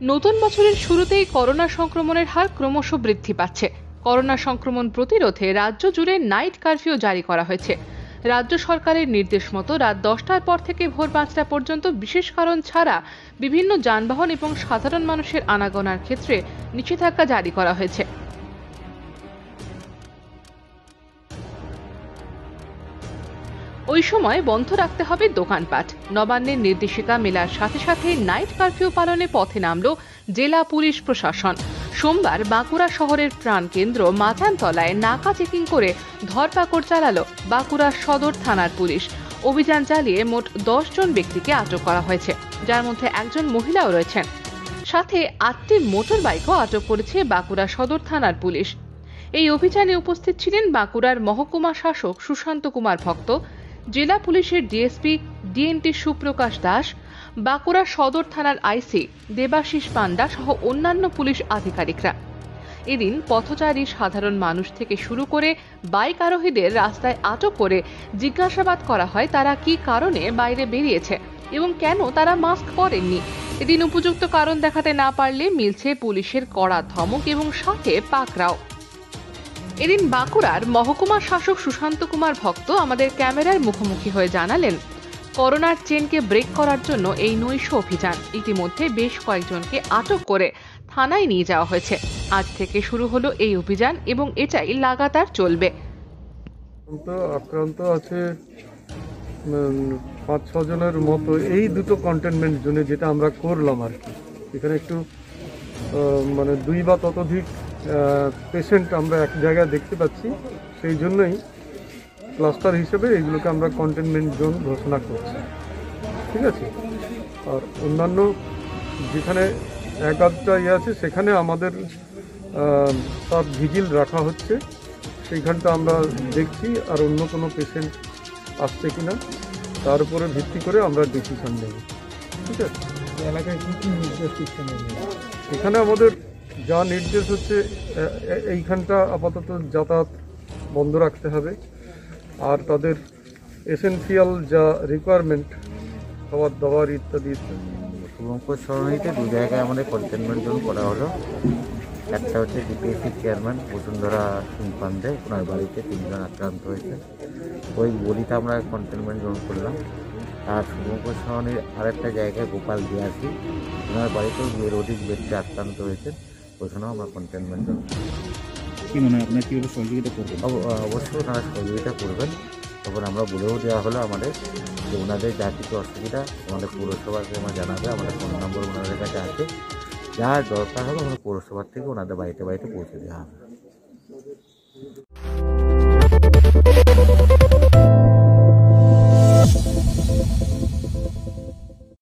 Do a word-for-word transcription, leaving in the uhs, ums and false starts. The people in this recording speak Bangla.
নতুন বছরের শুরুতেই করোনা সংক্রমণের হার ক্রমশ বৃদ্ধি পাচ্ছে। করোনা সংক্রমণ প্রতিরোধে রাজ্য জুড়ে নাইট কারফিউ জারি করা হয়েছে। রাজ্য সরকারের নির্দেশ মতো রাত দশটার পর থেকে ভোর পাঁচটা পর্যন্ত বিশেষ কারণ ছাড়া বিভিন্ন যানবাহন এবং সাধারণ মানুষের আনাগোনার ক্ষেত্রে নিষেধাজ্ঞা জারি করা হয়েছে। ওই সময় বন্ধ রাখতে হবে দোকানপাট। নবান্নের নির্দেশিকা মেলার সাথে সাথে নাইট কারফিউ পালনে পথে নামল জেলা পুলিশ প্রশাসন। সোমবার বাঁকুড়া শহরের প্রাণকেন্দ্র মাচানতলায় নাকা চেকিং করে ধরপাকড় চালালো বাঁকুড়া সদর থানার পুলিশ। অভিযান চালিয়ে মোট দশ জন ব্যক্তিকে আটক করা হয়েছে, যার মধ্যে একজন মহিলাও রয়েছেন। সাথে আটটি মোটর বাইকও আটক করেছে বাঁকুড়া সদর থানার পুলিশ। এই অভিযানে উপস্থিত ছিলেন বাঁকুড়ার মহকুমা শাসক সুশান্ত কুমার ভক্ত, জেলা পুলিশের ডিএসপি ডিএনটি সুপ্রকাশ দাস, বাঁকুড়া সদর থানার আইসি দেবাশিস পান্ডা সহ অন্যান্য পুলিশ আধিকারিকরা। এদিন পথচারী সাধারণ মানুষ থেকে শুরু করে বাইক আরোহীদের রাস্তায় আটক করে জিজ্ঞাসাবাদ করা হয় তারা কি কারণে বাইরে বেরিয়েছে এবং কেন তারা মাস্ক পরেননি। এদিন উপযুক্ত কারণ দেখাতে না পারলে মিলছে পুলিশের কড়া ধমক এবং সাথে পাকড়াও। এদিন বাঁকুড়ার মহকুমা শাসক সুশান্ত কুমার ভক্ত আমাদের ক্যামেরার মুখোমুখি হয়ে জানালেন, করোনার চেনকে ব্রেক করার জন্য এই নৈশ অভিযান। ইতিমধ্যে বেশ কয়েকজনকে আটক করে থানায় নিয়ে যাওয়া হয়েছে। আজ থেকে শুরু হলো এই অভিযান এবং এটাই লাগাতার চলবে। আক্রান্ত আছে পাঁচ ছ জনের মতো এই দুটো কন্টেনমেন্ট জোনে, যেটা আমরা করলাম আর কি। এখানে একটু মানে দুই বা ততোধিক পেশেন্ট আমরা এক জায়গায় দেখতে পাচ্ছি, সেই জন্যই ক্লাস্টার হিসেবে এইগুলোকে আমরা কন্টেনমেন্ট জোন ঘোষণা করছি। ঠিক আছে। আর অন্যান্য যেখানে এক আধটা ইয়ে আছে সেখানে আমাদের সব ভিজিল রাখা হচ্ছে, সেইখানটা আমরা দেখছি আর অন্য কোনো পেশেন্ট আসছে কিনা তার উপরে ভিত্তি করে আমরা ডিসিশন নেব। ঠিক আছে। এলাকায় কী কী নির্দেশ দিচ্ছেন? এখানে আমাদের যা নির্দেশ হচ্ছে, এইখানটা আপাতত যাতায়াত বন্ধ রাখতে হবে, আর তাদের এসেন্সিয়াল যা রিকোয়ারমেন্ট খাবার দাবার ইত্যাদি ইত্যাদি। শুভঙ্কর সরণিতে দু জায়গায় আমাদের কন্টেনমেন্ট জোন করা হলো। একটা হচ্ছে ডিপিএসসি চেয়ারম্যান বসুন্ধরা সিং পান্ডে, ওনার বাড়িতে তিনজন আক্রান্ত হয়েছে, ওই বলিতে আমরা কন্টেনমেন্ট জোন করলাম। আর শুভঙ্কর সরণির আরেকটা জায়গায় গোপাল দিয়াসি, ওনার বাড়িতেও দুয়ের অধিক ব্যক্তি আক্রান্ত হয়েছে, ওখানেও আমরা কন্টেনমেন্ট জোন। কি মনে হয় আপনার কীভাবে সহযোগিতা করবেন? অবশ্যই ওনারা সহযোগিতা করবেন। তখন আমরা বলেও দেওয়া হলো আমাদের যে ওনাদের যা কিছু অসুবিধা আমাদের পৌরসভাকে আমরা জানাবে, আমাদের ফোন নম্বর ওনাদের কাছে আছে, যা দরকার হবে আমরা পৌরসভার থেকে ওনাদের বাড়িতে বাড়িতে পৌঁছে দেওয়া হবে।